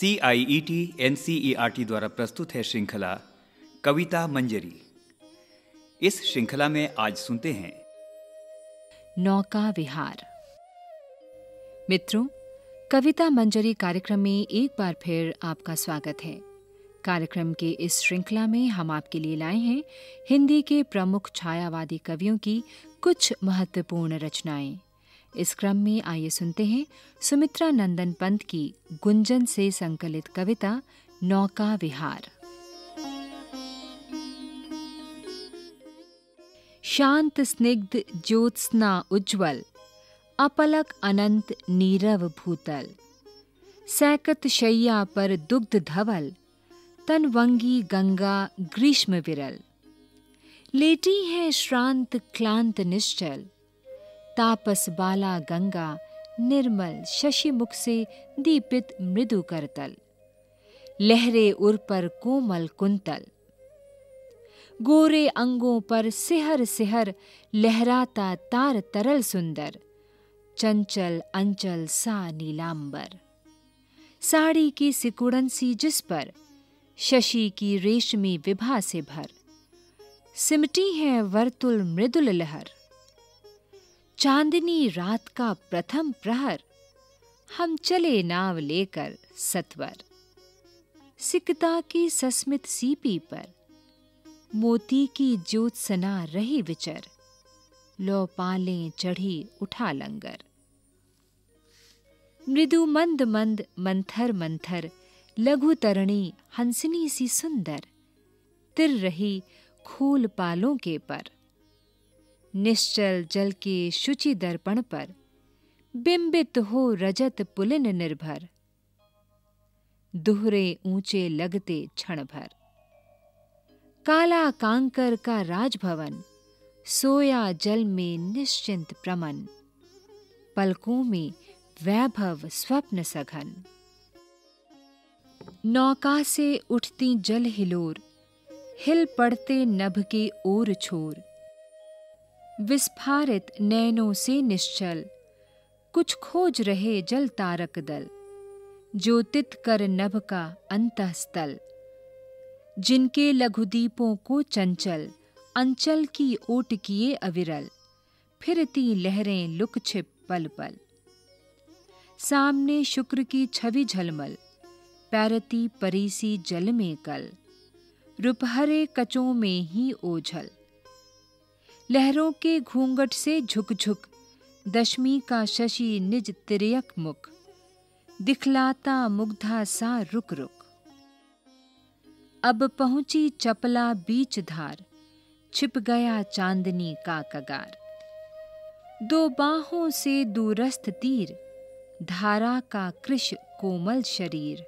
CIET NCERT द्वारा प्रस्तुत है श्रृंखला कविता मंजरी। इस श्रृंखला में आज सुनते हैं नौका विहार। मित्रों, कविता मंजरी कार्यक्रम में एक बार फिर आपका स्वागत है। कार्यक्रम के इस श्रृंखला में हम आपके लिए लाए हैं हिंदी के प्रमुख छायावादी कवियों की कुछ महत्वपूर्ण रचनाएं। इस क्रम में आइए सुनते हैं सुमित्रा नंदन पंत की गुंजन से संकलित कविता नौका विहार। शांत स्निग्ध ज्योत्स्ना उज्ज्वल, अपलक अनंत नीरव भूतल, सैकत शैया पर दुग्ध धवल, तनवंगी गंगा ग्रीष्म विरल, लेटी है श्रांत क्लांत निश्चल, तापस बाला गंगा निर्मल शशि मुख से दीपित मृदु करतल, लहरे उर पर कोमल कुंतल, गोरे अंगों पर सिहर सिहर लहराता तार तरल सुंदर, चंचल अंचल सा नीलांबर, साड़ी की सिकुड़न सी जिस पर शशि की रेशमी विभा से भर, सिमटी है वर्तुल मृदुल लहर, चांदनी रात का प्रथम प्रहर, हम चले नाव लेकर सत्वर, सिकता की सस्मित सीपी पर मोती की ज्योत्सना रही विचर, लो पालें चढ़ी उठा लंगर, मृदु मंद मंद मंथर मंथर लघु तरणी हंसनी सी सुंदर, तिर रही खूल पालों के पर, निश्चल जल के शुचि दर्पण पर बिंबित हो रजत पुलिन निर्भर, दुहरे ऊंचे लगते क्षण भर, काला कांकर का राजभवन सोया जल में निश्चिंत प्रमन, पलकों में वैभव स्वप्न सघन, नौका से उठती जल हिलोर, हिल पड़ते नभ के ओर छोर, विस्फारित नैनों से निश्चल कुछ खोज रहे जल तारक दल, ज्योतित कर नभ का अंतःस्थल, जिनके लघुदीपों को चंचल अंचल की ओट किए अविरल, फिरती लहरें लुक छिप पल पल, सामने शुक्र की छवि झलमल, पैरती परीसी जल में कल, रुपहरे कचों में ही ओझल, लहरों के घूंघट से झुक झुक दशमी का शशि निज तिर्यक मुख, दिखलाता मुग्धा सा रुक रुक, अब पहुंची चपला बीच धार, छिप गया चांदनी का कगार, दो बाहों से दूरस्थ तीर, धारा का कृश कोमल शरीर,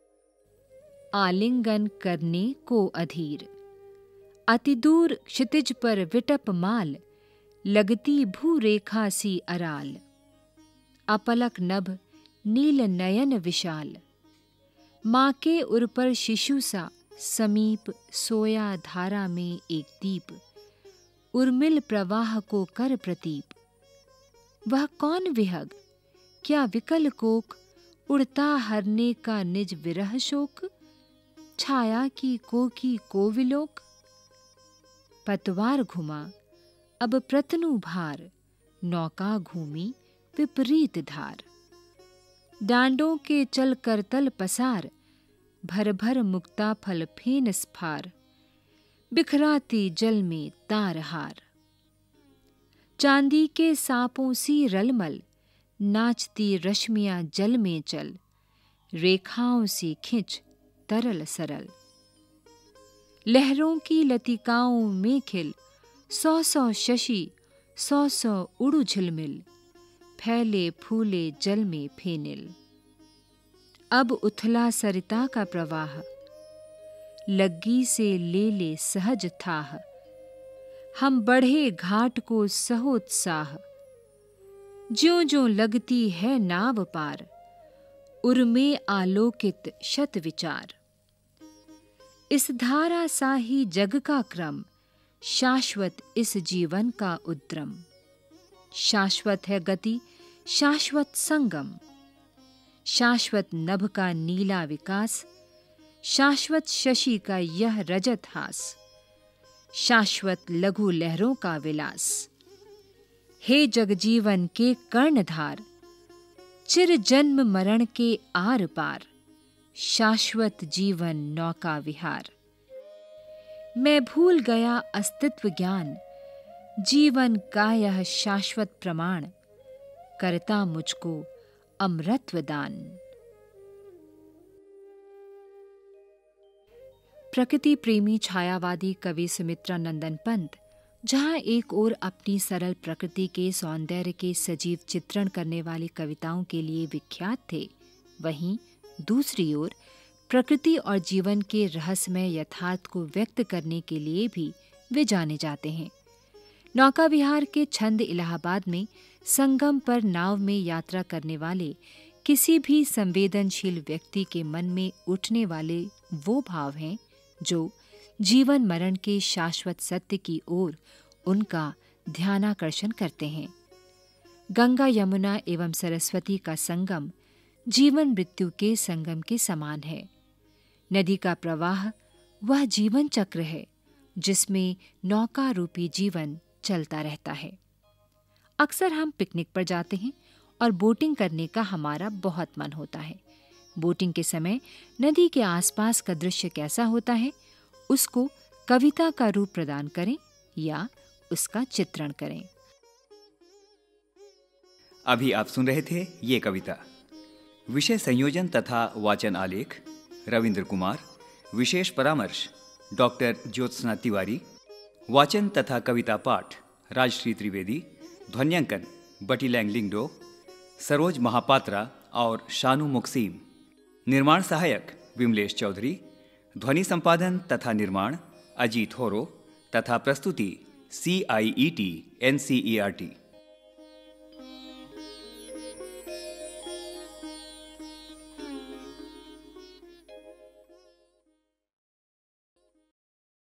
आलिंगन करने को अधीर, अति दूर क्षितिज पर विटप माल, लगती भू रेखा सी अराल, अपलक नभ नील नयन विशाल, माँ के उर पर शिशु सा समीप सोया धारा में एक दीप, उर्मिल प्रवाह को कर प्रतीप, वह कौन विहग क्या विकल कोक, उड़ता हरने का निज विरह शोक, छाया की कोकी कोविलोक, पतवार घुमा अब प्रतनु भार, नौका घूमी विपरीत धार, डांडों के चल कर तल पसार, भर भर मुक्ता फल फेन स्फार, बिखराती जल में तार हार, चांदी के सांपों सी रलमल, नाचती रश्मियां जल में चल, रेखाओं सी खिंच तरल सरल, लहरों की लतिकाओं में खिल, सौ सौ शशि सौ सौ उड़ू झिलमिल, फैले फूले जल में फेनिल, अब उथला सरिता का प्रवाह, लग्गी से ले ले सहज थाह, हम बढ़े घाट को सहोत्साह, ज्यों ज्यों लगती है नाव पार, उर्मे आलोकित शत विचार, इस धारा सा ही जग का क्रम, शाश्वत इस जीवन का उद्रम, शाश्वत है गति शाश्वत संगम, शाश्वत नभ का नीला विकास, शाश्वत शशि का यह रजत हास, शाश्वत लघु लहरों का विलास। हे जगजीवन के कर्णधार, चिर जन्म मरण के आर पार, शाश्वत जीवन नौका विहार। मैं भूल गया अस्तित्व ज्ञान, जीवन का यह शाश्वत प्रमाण, करता मुझको अमरत्व दान। प्रकृति प्रेमी छायावादी कवि सुमित्रा नंदन पंत जहां एक ओर अपनी सरल प्रकृति के सौंदर्य के सजीव चित्रण करने वाली कविताओं के लिए विख्यात थे, वहीं दूसरी ओर प्रकृति और जीवन के रहस्यमय यथार्थ को व्यक्त करने के लिए भी वे जाने जाते हैं। नौका विहार के छंद इलाहाबाद में संगम पर नाव में यात्रा करने वाले किसी भी संवेदनशील व्यक्ति के मन में उठने वाले वो भाव हैं जो जीवन मरण के शाश्वत सत्य की ओर उनका ध्यानाकर्षण करते हैं। गंगा यमुना एवं सरस्वती का संगम जीवन मृत्यु के संगम के समान है। नदी का प्रवाह वह जीवन चक्र है जिसमें नौका रूपी जीवन चलता रहता है। अक्सर हम पिकनिक पर जाते हैं और बोटिंग करने का हमारा बहुत मन होता है। बोटिंग के समय नदी के आसपास का दृश्य कैसा होता है, उसको कविता का रूप प्रदान करें या उसका चित्रण करें। अभी आप सुन रहे थे ये कविता। विषय संयोजन तथा वाचन आलेख रविंद्र कुमार, विशेष परामर्श डॉक्टर ज्योत्सना तिवारी, वाचन तथा कविता पाठ राजश्री त्रिवेदी, ध्वन्यांकन बटी लैंग लिंगडो, सरोज महापात्रा और शानू मुक्सीम, निर्माण सहायक विमलेश चौधरी, ध्वनि संपादन तथा निर्माण अजीत होरो तथा प्रस्तुति CIET NCERT।